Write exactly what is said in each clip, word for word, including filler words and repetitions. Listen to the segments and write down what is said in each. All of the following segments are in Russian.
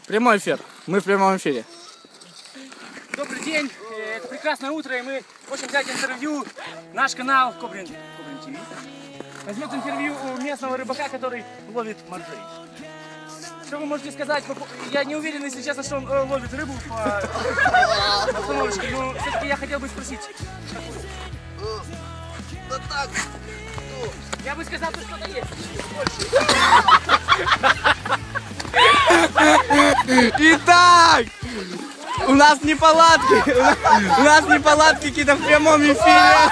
Прямой эфир. Мы в прямом эфире. Добрый день. Это прекрасное утро, и мы хотим взять интервью. Наш канал Кобрин, Кобрин ТВ возьмет интервью у местного рыбака, который ловит моржей. Что вы можете сказать? Я не уверен, если честно, что он ловит рыбу по остановочке, но все-таки я хотел бы спросить. Да так. Я бы сказал, что что-то есть. Больше. Итак, у нас неполадки. У нас неполадки какие-то в прямом эфире.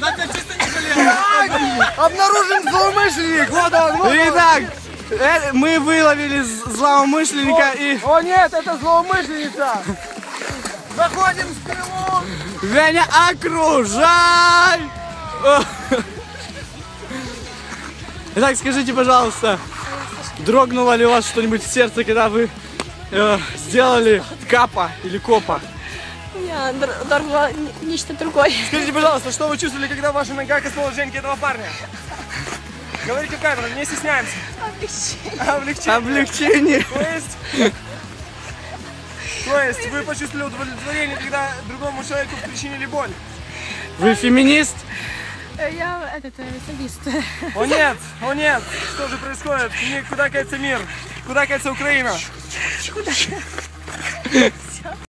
Обнаружен злоумышленник. Вот он. Вот Итак, э, мы выловили злоумышленника и... О нет, это злоумышленница. Заходим в стрелу. Веня, окружай! Итак, скажите, пожалуйста, дрогнуло ли у вас что-нибудь в сердце, когда вы э, сделали капа или копа? Я дорвала нечто другое. Скажите, пожалуйста, что вы чувствовали, когда ваша нога коснулась Женьки этого парня? Говорите в камеру, не стесняемся. Облегчение. Облегчение. Облегчение. То есть... То есть вы почувствовали удовлетворение, когда другому человеку причинили боль? Вы феминист? Я этот садист. О нет, о нет, что же происходит? Куда катится мир? Куда катится Украина?